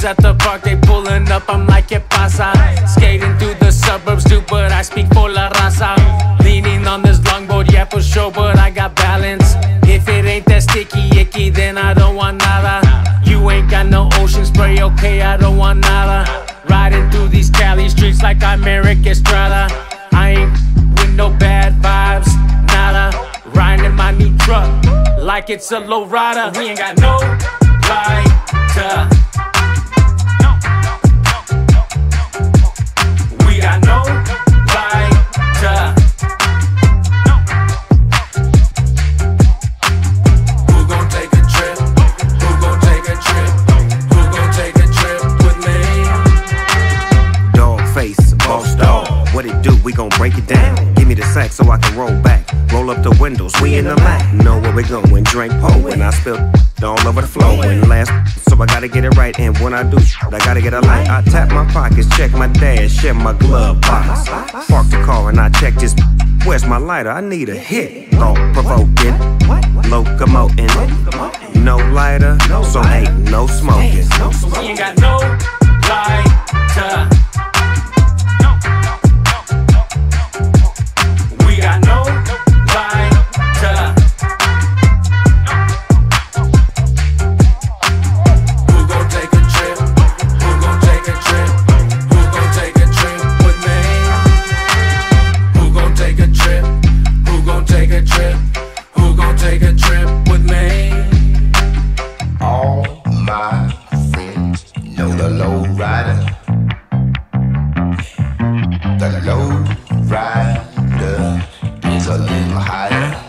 homies at the park, they pulling up, I'm like, ¿qué pasa? Skating through the suburbs too, but I speak for la raza. Leaning on this longboard, yeah, for sure, but I got balance. If it ain't that sticky icky, then I don't want nada. You ain't got no ocean spray, okay, I don't want nada. Riding through these Cali streets like I'm Eric Estrada. I ain't with no bad vibes, nada. Riding in my new truck like it's a low rider. We ain't got no lighter. We got no lighter. Who gon' take a trip? Who gon' take a trip? Who gon' take a trip with me? Dog face, boss dog. What it do? We gon' break it down. Give me the sack so I can roll back. Roll up the windows, we in the line. Know where we going, drink po. And I spill all over the floor. And last, so I gotta get it right. And when I do, I gotta get a light. I tap my pockets, check my dash, check my glove box. Park the car and I check this. Where's my lighter? I need a hit. Thought provoking, locomoting. No lighter, so ain't no smoking. We ain't got no lighter. We got no lighter. Who gon' take a trip? Who gon' take a trip? Who gon' take a trip with me? Who gon' take a trip? Who gon' take a trip? Who gon' take a trip with me? All my friends know the low rider. The low rider is a little higher.